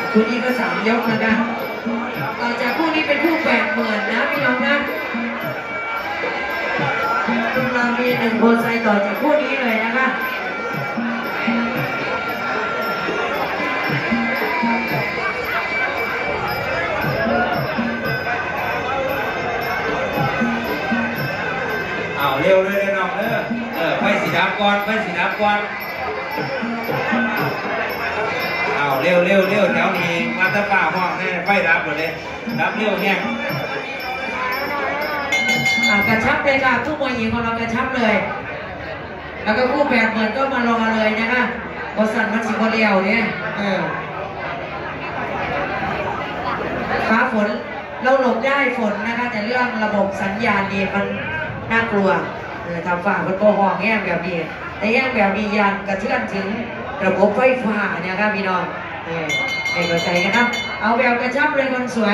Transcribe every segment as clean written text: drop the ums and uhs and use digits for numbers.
คู่นี้ก็3 ยกนะคะต่อจากคู่นี้เป็นคู่80,000นะพี่น้องนะเรามี1 โพไซต่อจากคู่นี้เลยนะคะเร็วเลยน้องไปสีดำก่อนไปสีดำก่อนเร็วแถวนี้มาตะป่าห้องให้ไปรับหมดเลยรับเร็วเนี่ยกระชับเลยค่ะทุกมวยหญิงของเรากระชับเลยแล้วก็คู่80,000ก็มารอเลยนะคะบอสันมันสิบเรียวเนี่ยฟ้าฝนเราหลบได้ฝนนะคะแต่เรื่องระบบสัญญาณนี่มันน่ากลัวทำฝ่ามันโกหกแง่แบบนี้แต่แง่แบบนี้ยันกระเทือนถึงระบบไฟฟ้าเนี่ยครับพี่น้องให้เข้าใจกันนะเอาแบบกระชับเลยคนสวย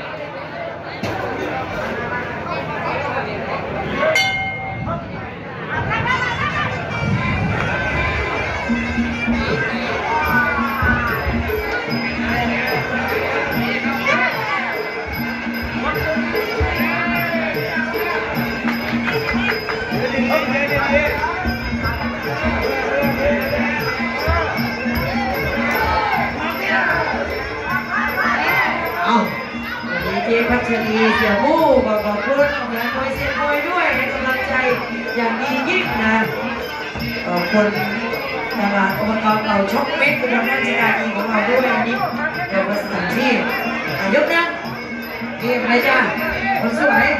พัชรีเสี่ยวมู่ขอบคุณของร้านคอยเสียคอยด้วยให้กำลังใจอย่างดียิ่งนะขอบคุณตลาดอบตเราช็อกเม็ดเป็นราชการดีของเราด้วยอันนี้เดี๋ยวมาสถานที่ยกนะนี่อะไรจ้าคนสวย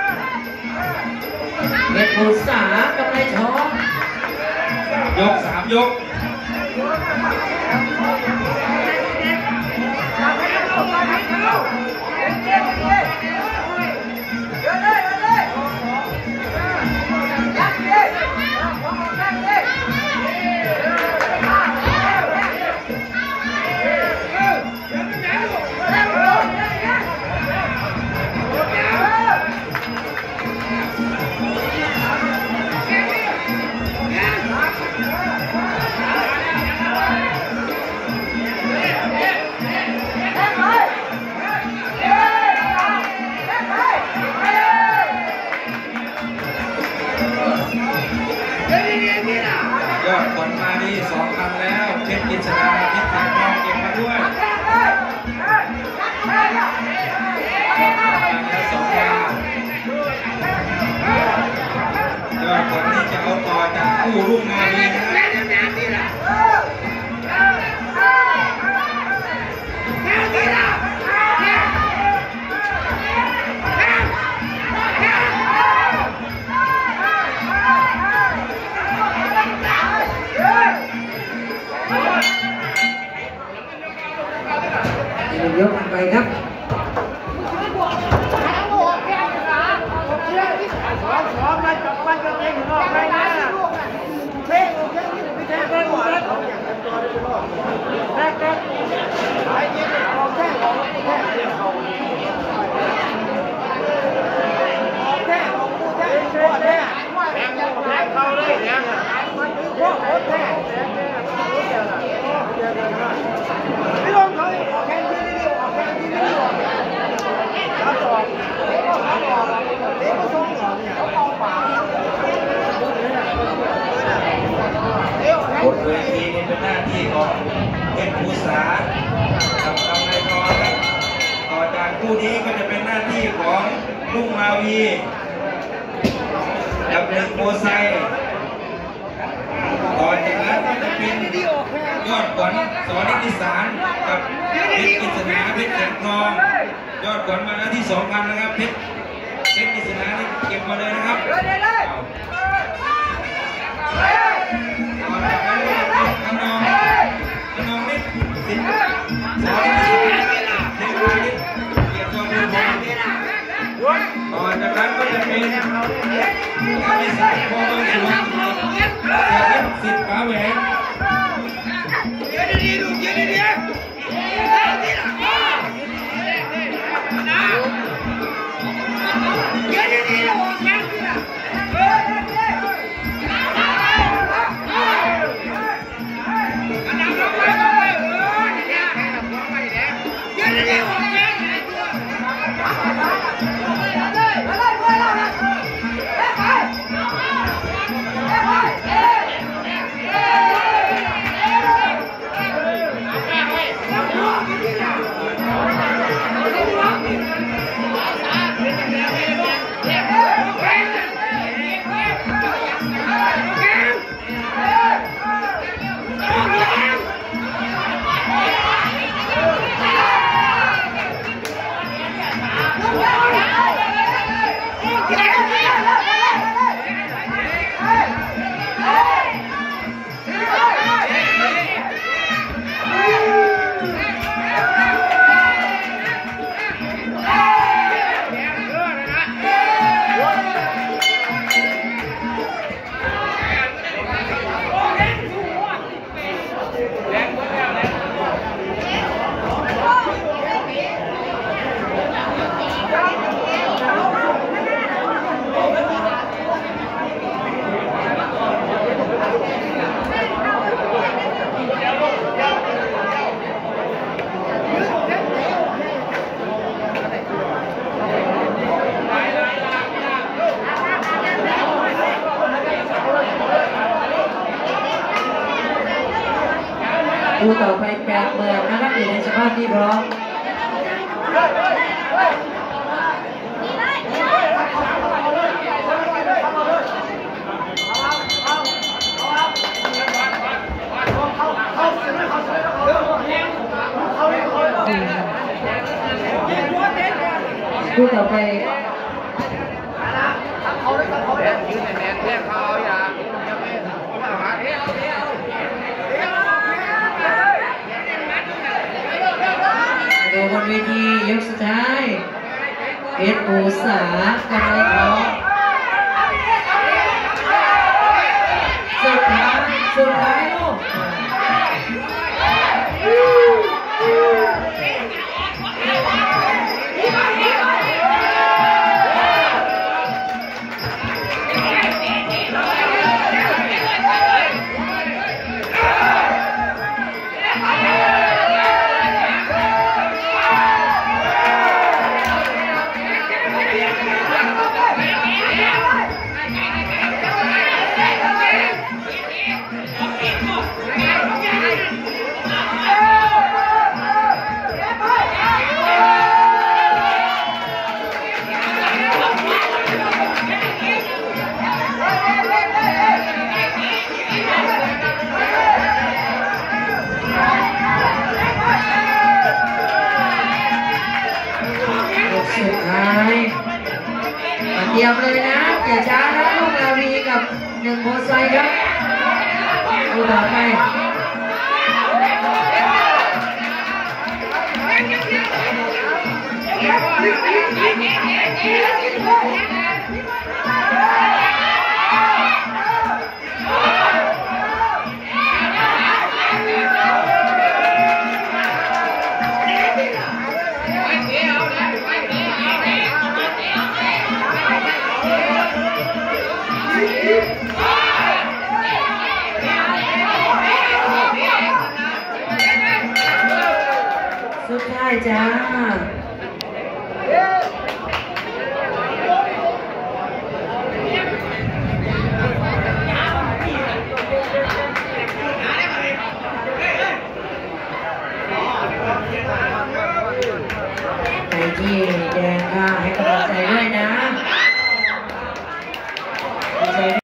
เม็ดบุษากำไรทองยก3 ยกยอดผลมาดี2,000แล้วเพชรกิจนาเพชรแข็งทองเก็บมาด้วยยอดผลนี่จะเอาต่อจากคู่รุ่งงานดีนะยกไปครับเวทีนี้เป็นหน้าที่ของเพชรภูษากับกำไรทองครับต่อจากคู่นี้ก็จะเป็นหน้าที่ของลุงมาวีกับ1 โพไซต่อจากนั้นก็จะเป็นยอดขวัญสอนิติสารกับเพชรกิจนาเพชรแข็งทองยอดขวัญมาแล้วที่ 2,000นะครับเพชรกิจนานี่เก็บมาเลยนะครับขนองนิดสินสอนิติสารเทวานิดเกียรติทองต่อจากนั้นก็จะเป็นการในสายพอเมืองสวนสิทธิ์ป๋าแหวนคู่ต่อไปแปดเมืองนะครับอยู่ในสภาพที่พร้อมคู่ต่อไปดูบนเวทียกสุดท้ายเพชรปูสากำลังท้องสุดท้ายลูกสุดท้ายเตรียมเลยนะอย่าช้านะลูกนาวีกับหนึ่งโมไซครับดูต่อไปสุดท้ายจ้าไปที่แดงค่ะ